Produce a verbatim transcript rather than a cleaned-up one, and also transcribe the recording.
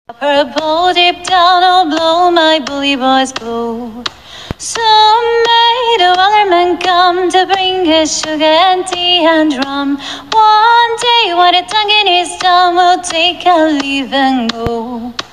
Purple deep down, oh blow, my bully boys blow. Soon may the Wellerman come to bring his sugar and tea and rum. One day when the tongue in his tongue, we'll take our leave and go.